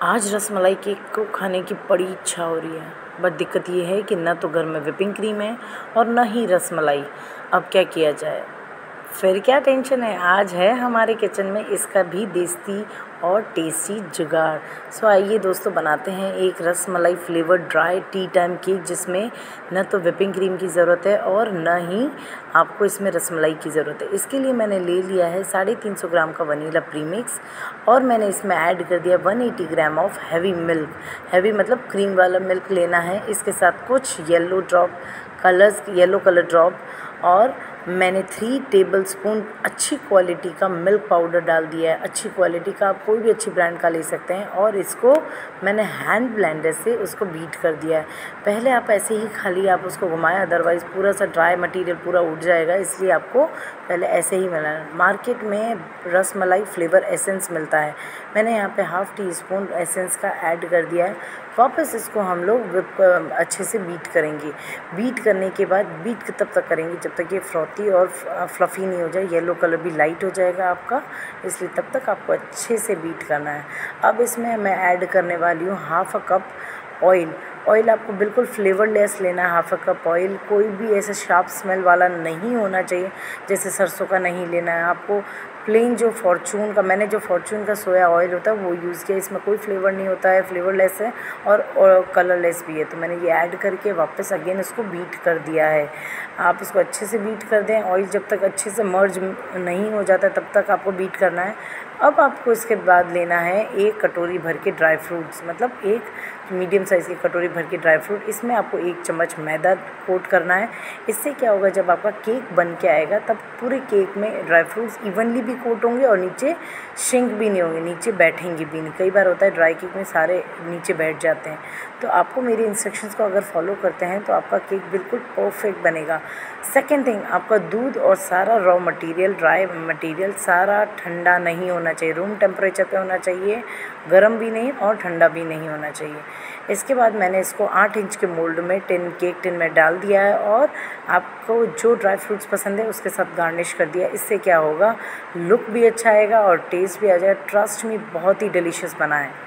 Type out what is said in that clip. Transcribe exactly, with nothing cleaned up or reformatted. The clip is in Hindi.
आज रसमलाई केक को खाने की बड़ी इच्छा हो रही है। बट दिक्कत ये है कि ना तो घर में व्हिपिंग क्रीम है और ना ही रसमलाई। अब क्या किया जाए? फिर क्या टेंशन है, आज है हमारे किचन में इसका भी देसी और टेस्टी जुगाड़। सो आइए दोस्तों, बनाते हैं एक rasmalai flavoured dry tea time cake, जिसमें न तो व्हिपिंग क्रीम की ज़रूरत है और न ही आपको इसमें रसमलाई की ज़रूरत है। इसके लिए मैंने ले लिया है साढ़े तीन सौ ग्राम का वनीला प्रीमिक्स और मैंने इसमें ऐड कर दिया एक सौ अस्सी gram of heavy milk. Heavy मतलब क्रीम वाला मिल्क लेना है। इसके साथ कुछ yellow drop colours yellow colour drop और मैंने थ्री टेबलस्पून अच्छी क्वालिटी का मिल्क पाउडर डाल दिया है। अच्छी क्वालिटी का, आप कोई भी अच्छी ब्रांड का ले सकते हैं। और इसको मैंने हैंड ब्लेंडर से उसको बीट कर दिया है। पहले आप ऐसे ही खाली आप उसको घुमाएं, अदरवाइज़ पूरा सा ड्राई मटेरियल पूरा उठ जाएगा, इसलिए आपको पहले ऐसे ही मिलाना है। मार्केट में रसमलाई फ्लेवर एसेंस मिलता है, मैंने यहाँ पे हाफ़ टी स्पून एसेंस का ऐड कर दिया है। वापस इसको हम लोग विप अच्छे से बीट करेंगे। बीट करने के बाद बीट तब तक करेंगे जब तक ये फ्रॉथी और फ्लफ़ी नहीं हो जाए। येलो कलर भी लाइट हो जाएगा आपका, इसलिए तब तक आपको अच्छे से बीट करना है। अब इसमें मैं ऐड करने वाली हूँ half a cup oil. Oil आपको बिल्कुल फ्लेवरलेस लेना है। हाफ़ अ कप ऑयल, कोई भी ऐसा शार्प स्मेल वाला नहीं होना चाहिए, जैसे सरसों का नहीं लेना है आपको। प्लेन जो फॉर्चून का, मैंने जो फॉर्चून का सोया ऑयल होता है वो यूज़ किया। इसमें कोई फ्लेवर नहीं होता है, फ्लेवरलेस है और, और कलरलेस भी है। तो मैंने ये ऐड करके वापस अगेन इसको बीट कर दिया है। आप इसको अच्छे से बीट कर दें। ऑयल जब तक अच्छे से मर्ज नहीं हो जाता तब तक आपको बीट करना है। अब आपको इसके बाद लेना है एक कटोरी भर के ड्राई फ्रूट्स, मतलब एक मीडियम साइज़ की कटोरी भर के ड्राई फ्रूट। इसमें आपको एक चम्मच मैदा कोट करना है। इससे क्या होगा, जब आपका केक बन के आएगा तब पूरे केक में ड्राई फ्रूट्स इवनली भी कोट होंगे और नीचे श्रिंक भी नहीं होंगे, नीचे बैठेंगे भी नहीं। कई बार होता है ड्राई केक में सारे नीचे बैठ जाते हैं। तो आपको मेरी इंस्ट्रक्शंस को अगर फॉलो करते हैं तो आपका केक बिल्कुल परफेक्ट बनेगा। सेकेंड थिंग, आपका दूध और सारा रॉ मटेरियल, ड्राई मटेरियल सारा ठंडा नहीं होना चाहिए, रूम टेम्परेचर पे होना चाहिए। गर्म भी नहीं और ठंडा भी नहीं होना चाहिए। इसके बाद मैंने इसको आठ इंच के मोल्ड में टिन केक टिन में डाल दिया है और आपको जो ड्राई फ्रूट्स पसंद है उसके साथ गार्निश कर दिया। इससे क्या होगा, लुक भी अच्छा आएगा और टेस्ट भी आ जाएगा। ट्रस्ट मी, बहुत ही डिलीशियस बना है।